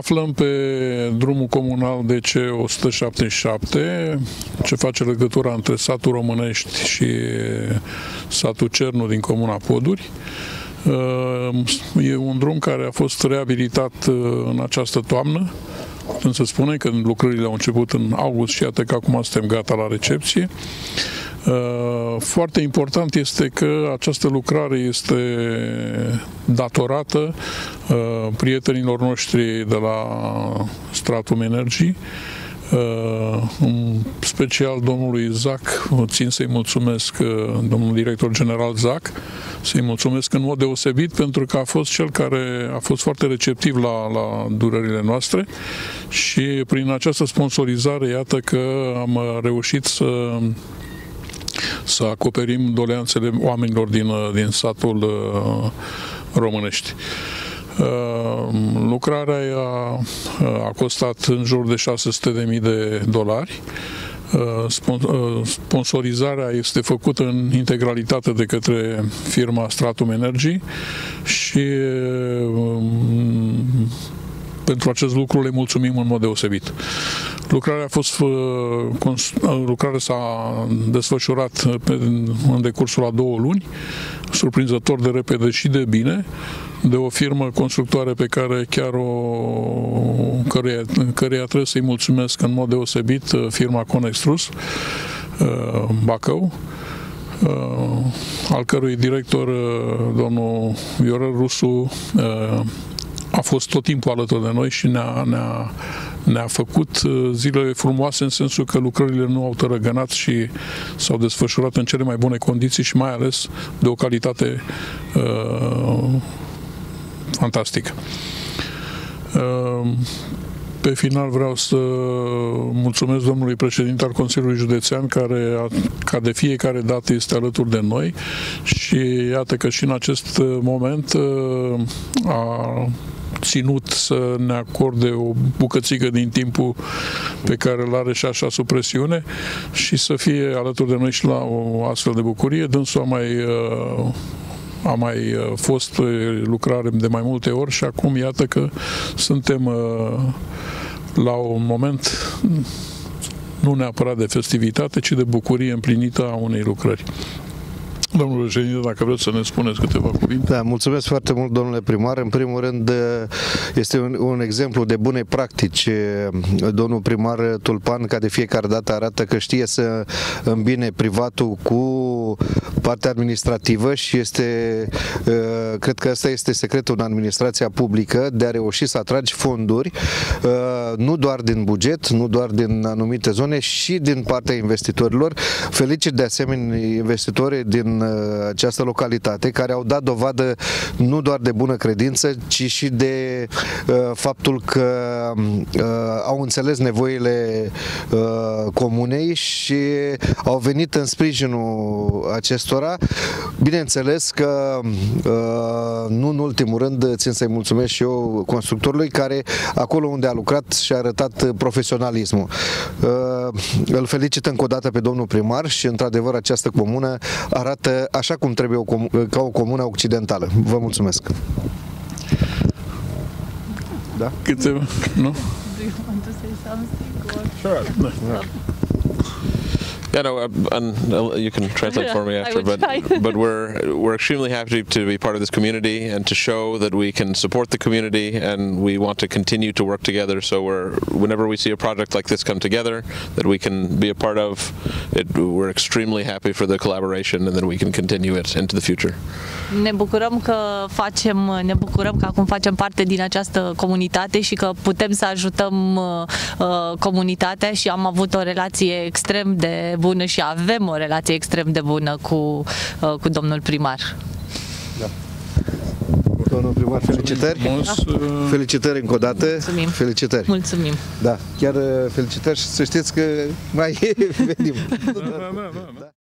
aflăm pe drumul comunal DC 177, ce face legătura între satul Românești și satul Cernu din comuna Poduri. E un drum care a fost reabilitat în această toamnă. Putem să spunem că lucrările au început în august și iată că acum suntem gata la recepție. Foarte important este că această lucrare este datorată prietenilor noștri de la Stratum Energy, în special domnului Zac. Țin să-i mulțumesc, domnul director general Zac, să-i mulțumesc în mod deosebit pentru că a fost cel care a fost foarte receptiv la durările noastre și prin această sponsorizare iată că am reușit să acoperim doleanțele oamenilor din satul Românești. Lucrarea a costat în jur de $600.000. Sponsorizarea este făcută în integralitate de către firma Stratum Energy și pentru acest lucru le mulțumim în mod deosebit. Lucrarea s-a desfășurat în decursul a 2 luni, surprinzător de repede și de bine, de o firmă constructoare pe care căreia trebuie să-i mulțumesc în mod deosebit, firma Conextrus Bacău, al cărui director, domnul Viorel Rusu, a fost tot timpul alături de noi și ne-a făcut zilele frumoase, în sensul că lucrările nu au tărăgănat și s-au desfășurat în cele mai bune condiții și mai ales de o calitate fantastică. Pe final vreau să mulțumesc domnului președinte al Consiliului Județean, care ca de fiecare dată este alături de noi și iată că și în acest moment a ținut să ne acorde o bucățică din timpul pe care îl are și așa sub presiune și să fie alături de noi și la o astfel de bucurie. Dânsul a mai fost pe lucrare de mai multe ori și acum iată că suntem la un moment nu neapărat de festivitate, ci de bucurie împlinită a unei lucrări. Domnule președinte, dacă vreți să ne spuneți câteva cuvinte. Da, mulțumesc foarte mult, domnule primar. În primul rând, este un exemplu de bune practici. Domnul primar Tulpan, ca de fiecare dată, arată că știe să îmbine privatul cu partea administrativă și cred că ăsta este secretul în administrația publică, de a reuși să atragi fonduri, nu doar din buget, nu doar din anumite zone, și din partea investitorilor. Felicit de asemenea investitorii din această localitate, care au dat dovadă nu doar de bună credință, ci și de faptul că au înțeles nevoile comunei și au venit în sprijinul acestora. Bineînțeles că nu în ultimul rând țin să-i mulțumesc și eu constructorului, care acolo unde a lucrat și-a arătat profesionalismul. Îl felicit încă o dată pe domnul primar și într-adevăr această comună arată așa cum trebuie ca o comună occidentală. Vă mulțumesc. Da? Câteva? Nu? Do you want to say something? Or? Sure. No. Yeah, no, and you can translate for me after, but we're extremely happy to be part of this community and to show that we can support the community, and we want to continue to work together. So whenever we see a project like this come together that we can be a part of, we're extremely happy for the collaboration, and then we can continue it into the future. Ne bucurăm că acum facem parte din această comunitate și că putem să ajutăm comunitatea și am avut o relație extrem de bună și avem o relație extrem de bună cu domnul primar. Da. Domnul primar, felicitări! Felicitări încă o dată! Mulțumim! Felicitări! Mulțumim! Da, chiar felicitări și să știți că mai venim! Da.